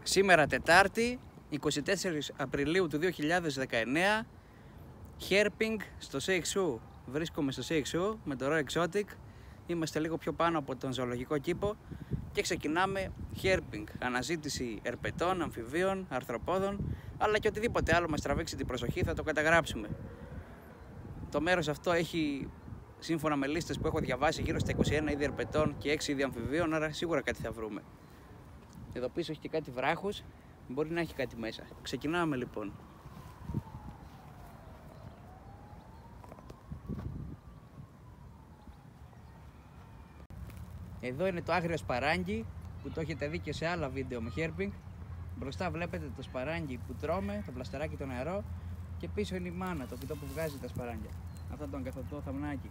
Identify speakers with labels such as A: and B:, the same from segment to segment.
A: Σήμερα Τετάρτη, 24 Απριλίου του 2019, Χέρπινγκ στο Σέιξου. Βρίσκομαι στο Σέιξου με το Royal Exotic. Είμαστε λίγο πιο πάνω από τον ζωολογικό κήπο και ξεκινάμε Χέρπινγκ. Αναζήτηση ερπετών, αμφιβίων, αρθροπόδων, αλλά και οτιδήποτε άλλο μας τραβήξει την προσοχή θα το καταγράψουμε. Το μέρος αυτό έχει, σύμφωνα με λίστες που έχω διαβάσει, γύρω στα 21 είδη ερπετών και 6 είδη αμφιβίων, άρα σίγουρα κάτι θα βρούμε. Εδώ πίσω έχει και κάτι βράχους, μπορεί να έχει κάτι μέσα. Ξεκινάμε λοιπόν. Εδώ είναι το άγριο σπαράγγι που το έχετε δει και σε άλλα βίντεο με Χέρπινγκ. Μπροστά βλέπετε το σπαράγγι που τρώμε, το πλαστεράκι το νερό, και πίσω είναι η μάνα, το φυτό που βγάζει τα σπαράγγια. Αυτό το αγκαθωτό θαμνάκι.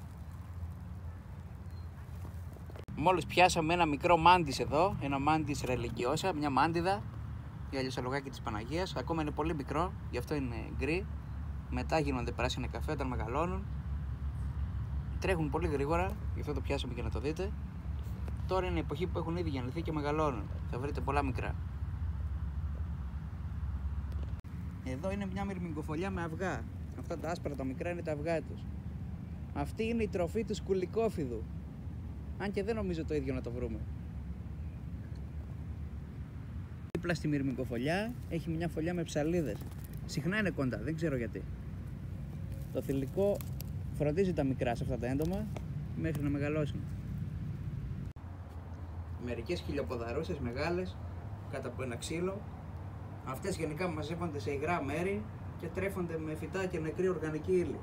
A: Μόλις πιάσαμε ένα μικρό μάντις εδώ, ένα μάντις ρελικιώσα, μια μάντιδα, ή αλλιώς αλογάκι της Παναγίας. Ακόμα είναι πολύ μικρό, γι' αυτό είναι γκρι. Μετά γίνονται πράσινα καφέ όταν μεγαλώνουν. Τρέχουν πολύ γρήγορα, γι' αυτό το πιάσαμε και να το δείτε. Τώρα είναι η εποχή που έχουν ήδη γεννηθεί και μεγαλώνουν. Θα βρείτε πολλά μικρά. Εδώ είναι μια μυρμηγκοφολιά με αυγά. Αυτά τα άσπρα τα μικρά είναι τα αυγά τους. Αυτή είναι η τροφή του σκουλικόφιδου. Αν και δεν νομίζω το ίδιο να το βρούμε. Δίπλα στη μυρμηγκοφολιά έχει μια φωλιά με ψαλίδες. Συχνά είναι κοντά, δεν ξέρω γιατί. Το θηλυκό φροντίζει τα μικρά σε αυτά τα έντομα μέχρι να μεγαλώσουν. Μερικές χιλιοποδαρούσες μεγάλες κάτω από ένα ξύλο. Αυτές γενικά μαζεύονται σε υγρά μέρη και τρέφονται με φυτά και νεκρή οργανική ύλη.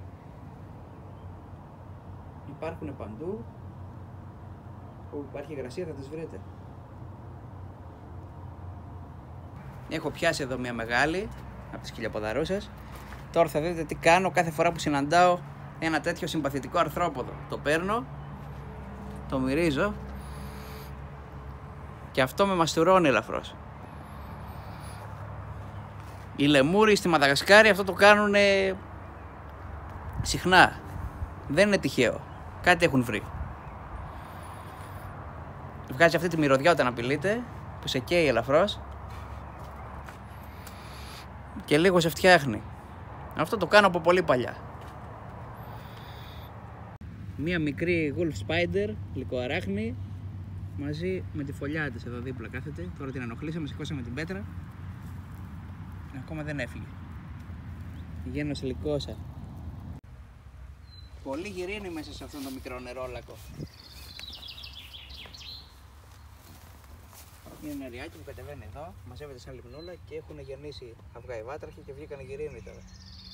A: Υπάρχουν παντού. Όπου υπάρχει υγρασία θα τις βρείτε. Έχω πιάσει εδώ μια μεγάλη από τις χιλιοποδαρούσες. Τώρα θα δείτε τι κάνω κάθε φορά που συναντάω ένα τέτοιο συμπαθητικό αρθρόποδο. Το παίρνω, το μυρίζω και αυτό με μαστουρώνει ελαφρώς. Οι λεμούροι στη Μαδαγασκάρη αυτό το κάνουν συχνά. Δεν είναι τυχαίο. Κάτι έχουν βρει. Βγάζει αυτή τη μυρωδιά όταν απειλείται, που σε καίει ελαφρώς και λίγο σε φτιάχνει. Αυτό το κάνω από πολύ παλιά. Μία μικρή Wolf Spider, λυκοαράχνη, μαζί με τη φωλιά της εδώ δίπλα κάθεται. Τώρα την ενοχλήσαμε, σηκώσαμε την πέτρα. Ακόμα δεν έφυγε. Γένος λυκόσα. Πολύ γυρίνη μέσα σε αυτόν τον μικρό νερόλακο. Είναι νεριάκι που κατεβαίνει εδώ, μαζεύεται σαν λιμνούλα και έχουν γεννήσει αυγά οι βάτραχοι και βγήκαν γυρίνοι τώρα.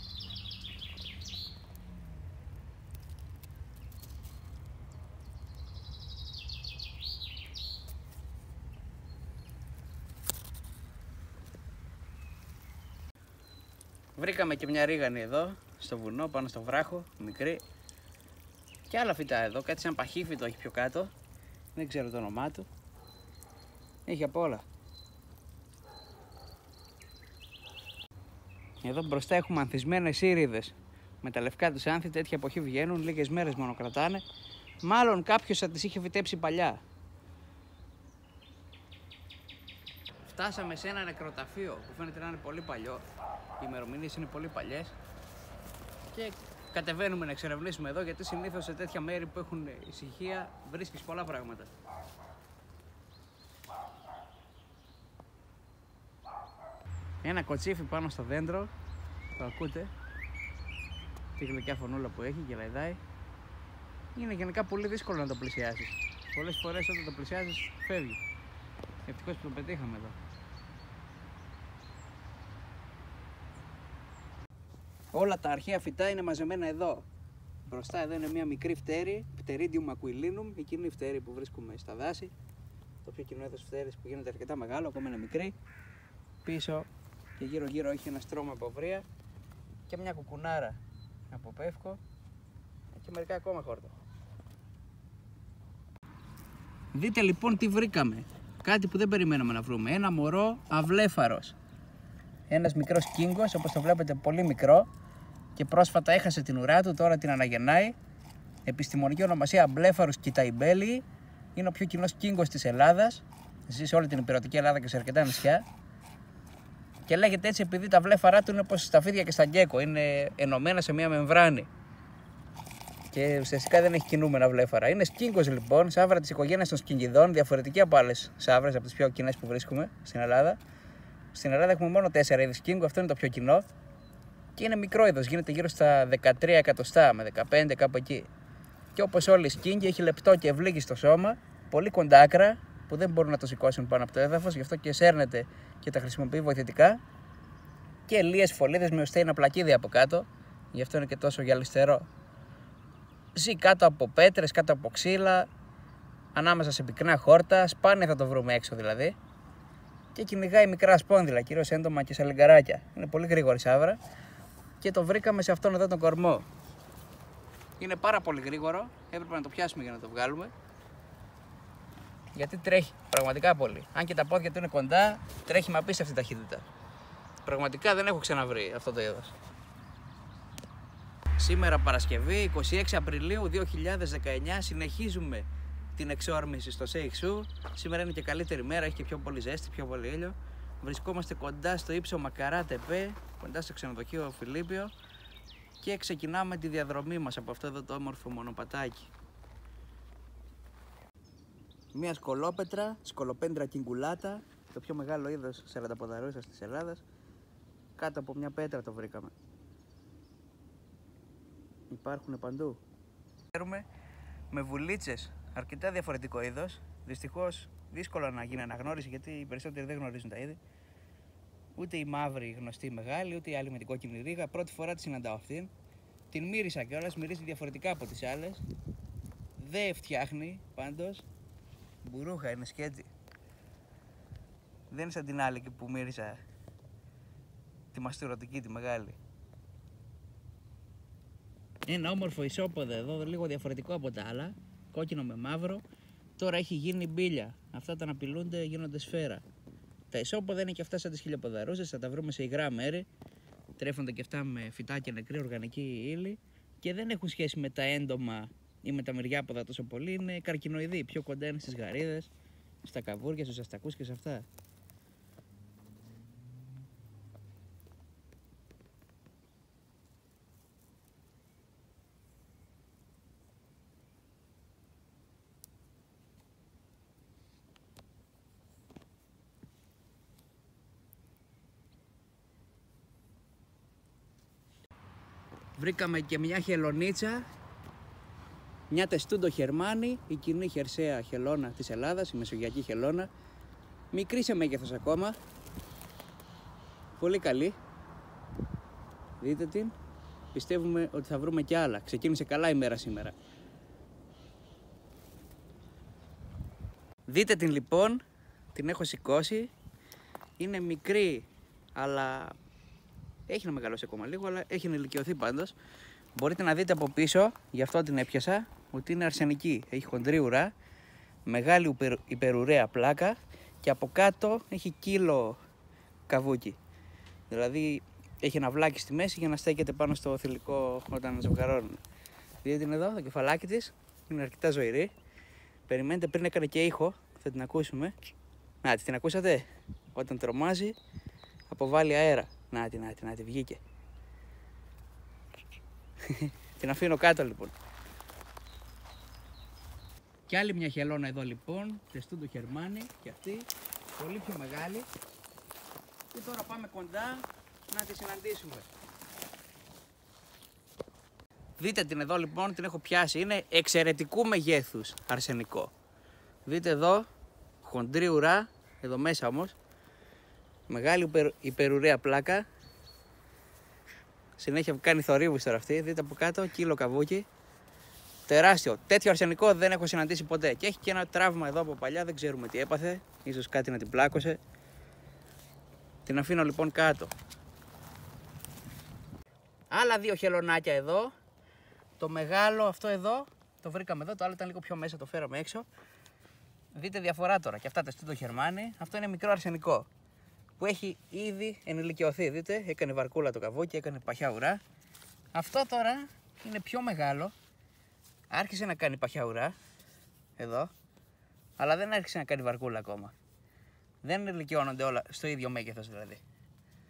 A: Βρήκαμε και μια ρίγανη εδώ, στο βουνό, πάνω στο βράχο, μικρή. Και άλλα φυτά εδώ, κάτι σαν παχύφυτο έχει πιο κάτω. Δεν ξέρω το όνομά του. Έχει απ' όλα. Εδώ μπροστά έχουμε ανθισμένες ήριδες. Με τα λευκά τους άνθη τέτοια εποχή βγαίνουν, λίγες μέρες μόνο κρατάνε. Μάλλον κάποιος θα τις είχε φυτέψει παλιά. Φτάσαμε σε ένα νεκροταφείο που φαίνεται να είναι πολύ παλιό. Οι ημερομηνίες είναι πολύ παλιές. Και κατεβαίνουμε να εξερευνήσουμε εδώ, γιατί συνήθως σε τέτοια μέρη που έχουν ησυχία βρίσκεις πολλά πράγματα. Ένα κοτσίφι πάνω στο δέντρο, το ακούτε, τη γλυκιά φωνούλα που έχει και λαϊδάει. Είναι γενικά πολύ δύσκολο να το πλησιάσεις. Πολλές φορές όταν το πλησιάζεις φεύγει. Ευτυχώς που το πετύχαμε εδώ. Όλα τα αρχαία φυτά είναι μαζεμένα εδώ. Μπροστά εδώ είναι μια μικρή φτέρη, Pteridium aquillinum, εκείνη η φτέρη που βρίσκουμε στα δάση. Το πιο κοινό είδος φτέρης που γίνεται αρκετά μεγάλο, ακόμα είναι μικρή. Πίσω και γύρω γύρω έχει ένα στρώμα από βρύα και μια κουκουνάρα από πεύκο και μερικά ακόμα χόρτα. Δείτε λοιπόν τι βρήκαμε. Κάτι που δεν περιμέναμε να βρούμε. Ένα μωρό αυλέφαρος. Ένας μικρός κύγκος, όπως το βλέπετε, πολύ μικρό και πρόσφατα έχασε την ουρά του, τώρα την αναγεννάει. Επιστημονική ονομασία Αμπλέφαρους κιταϊμπέλη. Είναι ο πιο κοινός κύγκος της Ελλάδας. Ζει σε όλη την υπηρετική Ελλάδα και σε αρκετά νησιά. Και λέγεται έτσι επειδή τα βλέφαρά του είναι όπως στα φίδια και στα γκέκο, είναι ενωμένα σε μια μεμβράνη. Και ουσιαστικά δεν έχει κινούμενα βλέφαρα. Είναι σκίνγκος λοιπόν, σαύρα της οικογένειας των σκινγκιδών, διαφορετική από άλλες σαύρες, από τις πιο κοινές που βρίσκουμε στην Ελλάδα. Στην Ελλάδα έχουμε μόνο 4 είδη σκίνγκου, αυτό είναι το πιο κοινό. Και είναι μικρό είδος, γίνεται γύρω στα 13 εκατοστά με 15 κάπου εκεί. Και όπως όλοι οι σκίνγκοι έχει λεπτό και ευλίγιστο σώμα, πολύ κοντά άκρα που δεν μπορούν να το σηκώσουν πάνω από το έδαφος, γι' αυτό και σέρνεται και τα χρησιμοποιεί βοηθητικά. Και λίες φωλίδες με ωστέινα πλακίδια από κάτω, γι' αυτό είναι και τόσο γυαλιστερό. Ζει κάτω από πέτρες, κάτω από ξύλα, ανάμεσα σε πυκνά χόρτα, σπάνια θα το βρούμε έξω δηλαδή. Και κυνηγάει μικρά σπόνδυλα, κυρίως έντομα και σαλιγκαράκια. Είναι πολύ γρήγορη σαύρα και το βρήκαμε σε αυτόν εδώ τον κορμό. Είναι πάρα πολύ γρήγορο, έπρεπε να το πιάσουμε για να το βγάλουμε. Γιατί τρέχει πραγματικά πολύ. Αν και τα πόδια του είναι κοντά, τρέχει με απίστευτη ταχύτητα. Πραγματικά δεν έχω ξαναβρει αυτό το είδος. Σήμερα Παρασκευή, 26 Απριλίου 2019, συνεχίζουμε την εξόρμηση στο Σέιξου. Σήμερα είναι και καλύτερη μέρα, έχει και πιο πολύ ζέστη, πιο πολύ ήλιο. Βρισκόμαστε κοντά στο ύψωμα Καρά-Τεπέ, κοντά στο ξενοδοχείο Φιλίππιο και ξεκινάμε τη διαδρομή μας από αυτό εδώ το όμορφο μονοπατάκι. Μια σκολόπετρα, σκολοπέντρα κιγκουλάτα, το πιο μεγάλο είδος σαρανταποδαρούσας της Ελλάδας. Κάτω από μια πέτρα το βρήκαμε. Υπάρχουν παντού. Ξέρουμε με βουλίτσες, αρκετά διαφορετικό είδος. Δυστυχώς δύσκολο να γίνει αναγνώριση γιατί οι περισσότεροι δεν γνωρίζουν τα είδη. Ούτε η μαύρη γνωστή μεγάλη, ούτε η άλλη με την κόκκινη ρίγα. Πρώτη φορά τη συναντάω αυτήν. Την μύρισα κιόλας, μυρίζει διαφορετικά από τις άλλες. Δεν φτιάχνει πάντως. Μπουρούχα, είναι σκέτσι. Δεν είναι σαν την άλλη και που μύρισα τη μαστουρωτική, τη μεγάλη. Ένα όμορφο ισόποδο εδώ, λίγο διαφορετικό από τα άλλα. Κόκκινο με μαύρο. Τώρα έχει γίνει μπίλια. Αυτά όταν απειλούνται γίνονται σφαίρα. Τα ισόποδα είναι και αυτά σαν τις χιλιοποδαρούσες, θα τα βρούμε σε υγρά μέρη. Τρέφονται και αυτά με φυτά και νεκρή οργανική ύλη. Και δεν έχουν σχέση με τα έντομα ή με τα μυριάποδα τόσο πολύ. Είναι καρκινοειδή. Πιο κοντά είναι στις γαρίδες, στα καβούρια, στους αστακούς και σε αυτά. Βρήκαμε και μια χελονίτσα, μια τεστούντο χερμάνι, η κοινή χερσαία χελώνα της Ελλάδας, η μεσογειακή χελώνα. Μικρή σε μέγεθος ακόμα, πολύ καλή. Δείτε την, πιστεύουμε ότι θα βρούμε και άλλα. Ξεκίνησε καλά η μέρα σήμερα. Δείτε την λοιπόν, την έχω σηκώσει, είναι μικρή αλλά έχει να μεγαλώσει ακόμα λίγο, αλλά έχει ενηλικιωθεί πάντως. Μπορείτε να δείτε από πίσω, γι' αυτό την έπιασα, ότι είναι αρσενική. Έχει χοντρή ουρά, μεγάλη υπερουραία πλάκα και από κάτω έχει κύλο καβούκι. Δηλαδή έχει ένα βλάκι στη μέση για να στέκεται πάνω στο θηλυκό όταν ζευγαρώνουν. Δείτε την εδώ, το κεφαλάκι της, είναι αρκετά ζωηρή. Περιμένετε, πριν έκανε και ήχο, θα την ακούσουμε. Να, την ακούσατε? Όταν τρομάζει, αποβάλλει αέρα. Να τη, βγήκε. Την αφήνω κάτω λοιπόν. Και άλλη μια χελώνα εδώ λοιπόν, τεστούντο χερμάνι και αυτή, πολύ πιο μεγάλη. Και τώρα πάμε κοντά να τη συναντήσουμε. Δείτε την εδώ λοιπόν, την έχω πιάσει, είναι εξαιρετικού μεγέθους αρσενικό. Δείτε εδώ, χοντρή ουρά, εδώ μέσα όμως. Μεγάλη υπερουραία πλάκα. Συνέχεια που κάνει θορύβους τώρα αυτή. Δείτε από κάτω, κύλο καβούκι. Τεράστιο. Τέτοιο αρσενικό δεν έχω συναντήσει ποτέ. Και έχει και ένα τραύμα εδώ από παλιά, δεν ξέρουμε τι έπαθε. Ίσως κάτι να την πλάκωσε. Την αφήνω λοιπόν κάτω. Άλλα δύο χελωνάκια εδώ. Το μεγάλο αυτό εδώ, το βρήκαμε εδώ. Το άλλο ήταν λίγο πιο μέσα, το φέραμε έξω. Δείτε διαφορά τώρα. Και αυτά τεστούντο χερμάνι. Αυτό είναι μικρό αρσενικό, που έχει ήδη ενηλικιωθεί. Δείτε, έκανε βαρκούλα το καβούκι, έκανε παχιά ουρά. Αυτό τώρα είναι πιο μεγάλο. Άρχισε να κάνει παχιά ουρά, εδώ, αλλά δεν άρχισε να κάνει βαρκούλα ακόμα. Δεν ενηλικιώνονται όλα στο ίδιο μέγεθος δηλαδή.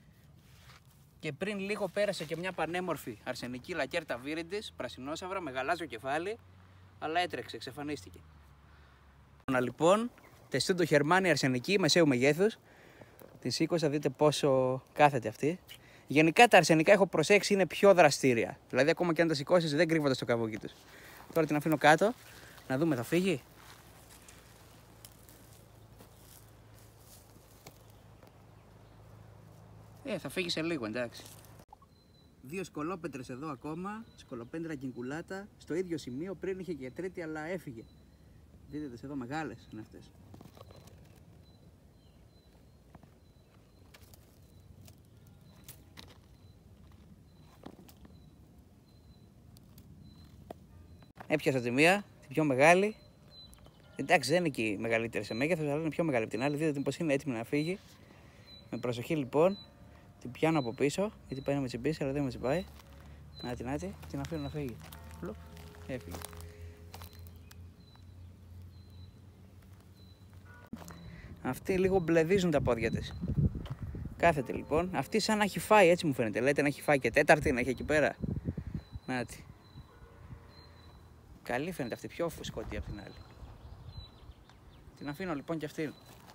A: Και πριν λίγο πέρασε και μια πανέμορφη αρσενική λακέρτα βύρυντης, πρασινόσαυρα, με γαλάζιο κεφάλι, αλλά έτρεξε, εξαφανίστηκε. Λοιπόν, τεστούν το Χερμάνι αρσενική μεσαίου μεγέθους. Τη σήκωσα, δείτε πόσο κάθεται αυτή. Γενικά τα αρσενικά έχω προσέξει είναι πιο δραστήρια. Δηλαδή, ακόμα και αν τα σηκώσεις, δεν κρύβονται στο καβούκι τους. Τώρα την αφήνω κάτω, να δούμε, θα φύγει. Θα φύγει σε λίγο, εντάξει. Δύο σκολόπετρες εδώ ακόμα, σκολοπέντρα κινκουλάτα, στο ίδιο σημείο. Πριν είχε και τρίτη, αλλά έφυγε. Δείτε τις εδώ, μεγάλες είναι αυτές. Έπιασα τη μία, την πιο μεγάλη. Εντάξει, δεν είναι και η μεγαλύτερη σε μέγεθος, αλλά είναι πιο μεγάλη από την άλλη. Δείτε πως είναι έτοιμη να φύγει. Με προσοχή λοιπόν, την πιάνω από πίσω, γιατί πάει να με τσιμπήσει, αλλά δεν με τσιμπάει. Νάτι, την αφήνω να φύγει. Έφυγε. Αυτή λίγο μπλεδίζουν τα πόδια της. Κάθεται λοιπόν. Αυτή σαν να έχει φάει, έτσι μου φαίνεται. Λέτε να έχει φάει και τέταρτη, να έχει εκεί πέρα. Νάτι. Καλή φαίνεται αυτή, πιο φουσκωτή από την άλλη. Την αφήνω λοιπόν και αυτήν.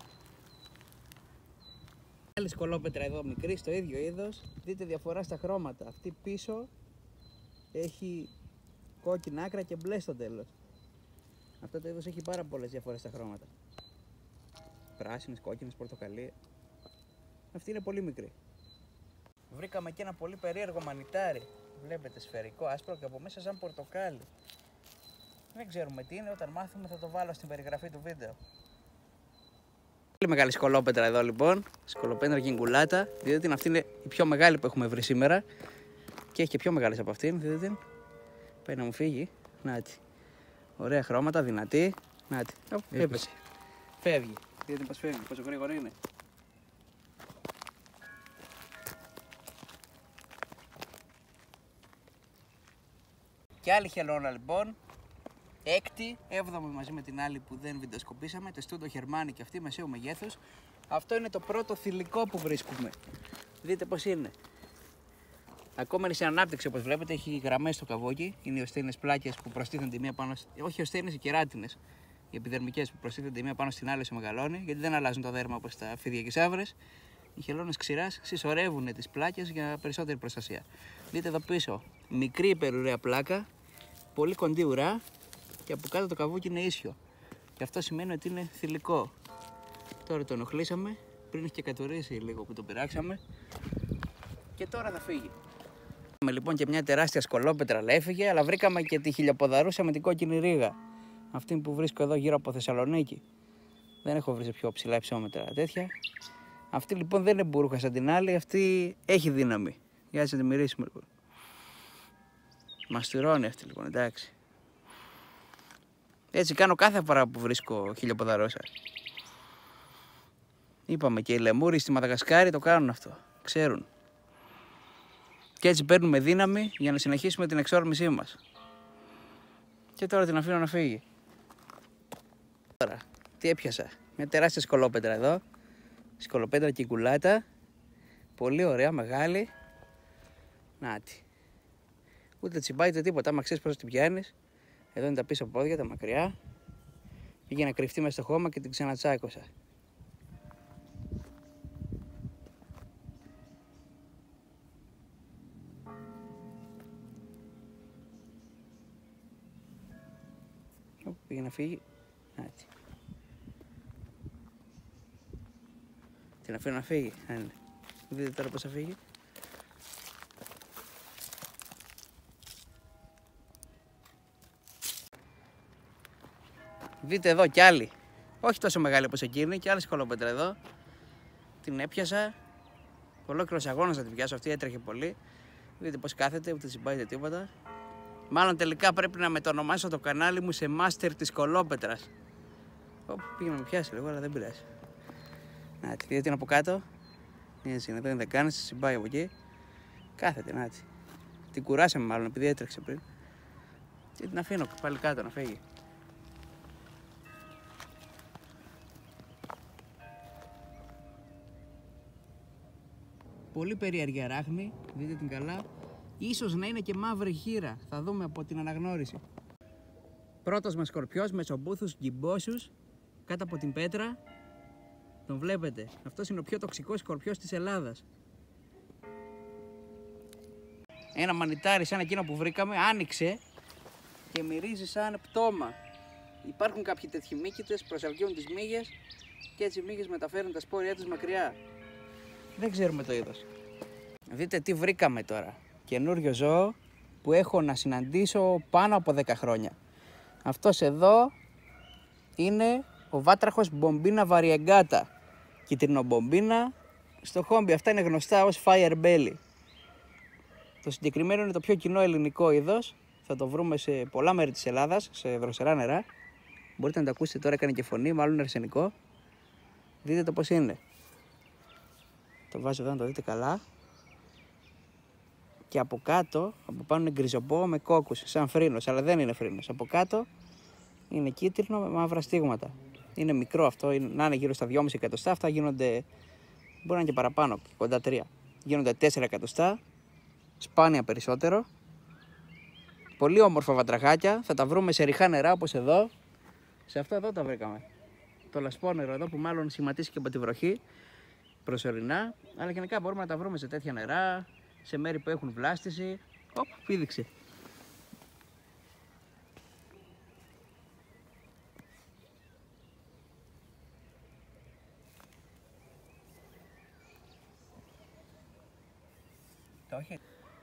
A: Άλλη σκολόπετρα εδώ μικρή, στο ίδιο είδος. Δείτε διαφορά στα χρώματα. Αυτή πίσω έχει κόκκινα άκρα και μπλε στο τέλος. Αυτό το είδος έχει πάρα πολλές διαφορές στα χρώματα. Πράσινες, κόκκινες, πορτοκαλί. Αυτή είναι πολύ μικρή. Βρήκαμε και ένα πολύ περίεργο μανιτάρι. Βλέπετε, σφαιρικό, άσπρο και από μέσα σαν πορτοκάλι. Δεν ξέρουμε τι είναι, όταν μάθουμε θα το βάλω στην περιγραφή του βίντεο. Πολύ μεγάλη σκολόπετρα εδώ λοιπόν, σκολοπέντρα κινκουλάτα. Δείτε την, αυτή είναι η πιο μεγάλη που έχουμε βρει σήμερα. Και έχει και πιο μεγάλες από αυτήν, δείτε την. Πάει να μου φύγει, νάτι. Ωραία χρώματα, δυνατή, νάτι. Έπεσε. Φεύγει, δείτε την πως φεύγει, πόσο γρήγορα είναι. Και άλλη χελώνα λοιπόν. Έκτη, έβδομη μαζί με την άλλη που δεν βιντεοσκοπήσαμε. Τεστούν το Χερμάνι και αυτή μεσαίου μεγέθους. Αυτό είναι το πρώτο θηλυκό που βρίσκουμε. Δείτε πως είναι. Ακόμα είναι σε ανάπτυξη, όπως βλέπετε. Έχει γραμμές στο καβόκι. Είναι οι οστίνες πλάκες που προστίθενται η μία πάνω. Όχι οστίνες, οι κεράτινες. Οι επιδερμικές που προστίθενται η μία πάνω στην άλλη όσο μεγαλώνει. Γιατί δεν αλλάζουν το δέρμα όπως τα φίδια και σαύρες. Οι χελώνες ξηράς συσσωρεύουν τις πλάκες για περισσότερη προστασία. Δείτε εδώ πίσω. Μικρή υπερουραία πλάκα. Πολύ κοντή ουρά. Και από κάτω το καβούκι είναι ίσιο. Και αυτό σημαίνει ότι είναι θηλυκό. Τώρα το ενοχλήσαμε. Πριν έχει και κατουρίσει λίγο που το πειράξαμε. Και τώρα θα φύγει. Βρήκαμε λοιπόν και μια τεράστια σκολόπετρα, αλλά έφυγε. Αλλά βρήκαμε και τη χιλιοποδαρούσα με την κόκκινη ρίγα. Αυτή που βρίσκω εδώ γύρω από Θεσσαλονίκη. Δεν έχω βρει σε πιο ψηλά υψόμετρα τέτοια. Αυτή λοιπόν δεν είναι μπουρούχα σαν την άλλη. Αυτή έχει δύναμη. Για να τη μυρίσουμε λοιπόν. Μαστυρώνει αυτή λοιπόν, εντάξει. Έτσι κάνω κάθε φορά που βρίσκω χιλιοποδαρόσα. Είπαμε και οι λεμούροι στη Μαδαγασκάρη το κάνουν αυτό. Ξέρουν. Και έτσι παίρνουμε δύναμη για να συνεχίσουμε την εξόρμησή μας. Και τώρα την αφήνω να φύγει. Τώρα, τι έπιασα. Μια τεράστια σκολόπετρα εδώ. Σκολοπέντρα κινκουλάτα. Πολύ ωραία, μεγάλη. Νάτι. Ούτε τσιμπάει ούτε τίποτα. Άμα ξέρεις πώς την πιάνεις. Εδώ είναι τα πίσω πόδια, τα μακριά. Πήγε να κρυφτεί μέσα στο χώμα και την ξανατσάκωσα. Πήγε να φύγει. Άτσι. Την αφήνω να φύγει. Δείτε τώρα πώς θα φύγει. Δείτε εδώ κι άλλη. Όχι τόσο μεγάλη όπως εκείνη, κι άλλη σκολόπετρα εδώ. Την έπιασα. Ολόκληρος αγώνας να την πιάσω, αυτή έτρεχε πολύ. Δείτε πως κάθεται, ούτε συμπάει τίποτα. Μάλλον τελικά πρέπει να μετονομάσω το κανάλι μου σε μάστερ της σκολόπετρας. Πήγε να με πιάσει λίγο, αλλά δεν πειράζει. Να τη δείτε από κάτω. Έτσι είναι, δεν κάνει, συμπάει από εκεί. Κάθεται, να έτσι. Την κουράσαμε μάλλον επειδή έτρεξε πριν. Και την αφήνω πάλι κάτω να φύγει. Πολύ περίεργη αράχνη, δείτε την καλά. Ίσως να είναι και μαύρη χήρα, θα δούμε από την αναγνώριση. Πρώτος μας σκορπιός, μεσομπούθους γκυμπόσους, κάτω από την πέτρα. Τον βλέπετε, αυτός είναι ο πιο τοξικός σκορπιός της Ελλάδας. Ένα μανιτάρι σαν εκείνο που βρήκαμε, άνοιξε και μυρίζει σαν πτώμα. Υπάρχουν κάποιοι τέτοιοι μύκητες, προσελκύουν τις μύγες και έτσι οι μύγες μεταφέρουν τα σπόρια τους μακριά. Δεν ξέρουμε το είδος. Δείτε τι βρήκαμε τώρα. Καινούριο ζώο που έχω να συναντήσω πάνω από 10 χρόνια. Αυτός εδώ είναι ο βάτραχος Μπομπίνα βαριεγκάτα. Κιτρινομπομπίνα στο χόμπι. Αυτά είναι γνωστά ως fire belly. Το συγκεκριμένο είναι το πιο κοινό ελληνικό είδος. Θα το βρούμε σε πολλά μέρη της Ελλάδας, σε δροσερά νερά. Μπορείτε να το ακούσετε τώρα, έκανε και φωνή, μάλλον αρσενικό. Δείτε το πώς είναι. Το βάζω εδώ να το δείτε καλά. Και από κάτω, από πάνω είναι γκριζοπό με κόκκους, σαν φρύνος, αλλά δεν είναι φρύνος. Από κάτω είναι κίτρινο με μαύρα στίγματα. Είναι μικρό αυτό, να είναι γύρω στα 2,5 εκατοστά. Αυτά γίνονται, μπορεί να είναι και παραπάνω, κοντά 3. Γίνονται 4 εκατοστά, σπάνια περισσότερο. Πολύ όμορφα βατραχάκια, θα τα βρούμε σε ριχά νερά όπως εδώ. Σε αυτό εδώ τα βρήκαμε. Το λασπόνερο εδώ που μάλλον σχηματίστηκε από τη βροχή προσωρινά, αλλά γενικά μπορούμε να τα βρούμε σε τέτοια νερά, σε μέρη που έχουν βλάστηση. Οπ, πήδηξε. Το έχει.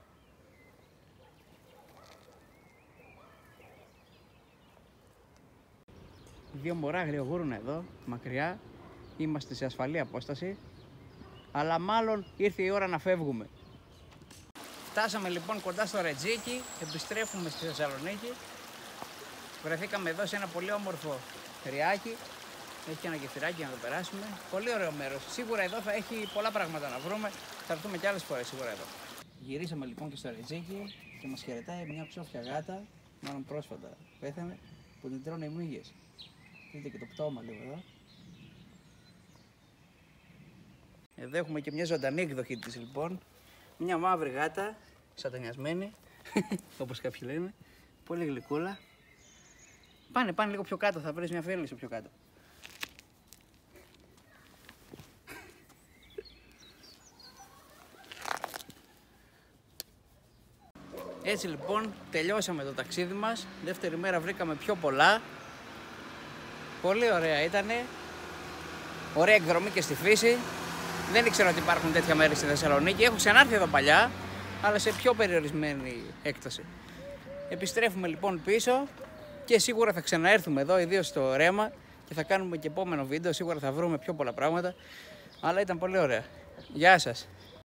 A: Δύο μωρά γριογούρουν εδώ, μακριά. Είμαστε σε ασφαλή απόσταση. Αλλά μάλλον ήρθε η ώρα να φεύγουμε. Φτάσαμε λοιπόν κοντά στο Ρετζίκι, επιστρέφουμε στη Θεσσαλονίκη. Βρεθήκαμε εδώ σε ένα πολύ όμορφο ριάκι. Έχει και ένα γεφυράκι για να το περάσουμε. Πολύ ωραίο μέρος. Σίγουρα εδώ θα έχει πολλά πράγματα να βρούμε. Θα έρθουμε κι άλλες φορές σίγουρα εδώ. Γυρίσαμε λοιπόν και στο Ρετζίκι και μας χαιρετάει μια ψόφια γάτα, μάλλον πρόσφατα πέθανε, που την τρώνε οι μύγες. Δείτε και το πτώμα λίγο εδώ. Εδώ έχουμε και μια ζωντανή εκδοχή της λοιπόν. Μια μαύρη γάτα, σατανιασμένη, όπως κάποιοι λένε. Πολύ γλυκούλα. Πάνε λίγο πιο κάτω, θα βρεις μια φέληση πιο κάτω. Έτσι λοιπόν τελειώσαμε το ταξίδι μας. Δεύτερη μέρα βρήκαμε πιο πολλά. Πολύ ωραία ήτανε. Ωραία εκδρομή και στη φύση. Δεν ήξερα ότι υπάρχουν τέτοια μέρη στη Θεσσαλονίκη. Έχω ξανάρθει εδώ παλιά, αλλά σε πιο περιορισμένη έκταση. Επιστρέφουμε λοιπόν πίσω και σίγουρα θα ξαναέρθουμε εδώ, ιδίως στο Ρέμα, και θα κάνουμε και επόμενο βίντεο. Σίγουρα θα βρούμε πιο πολλά πράγματα, αλλά ήταν πολύ ωραία. Γεια σας!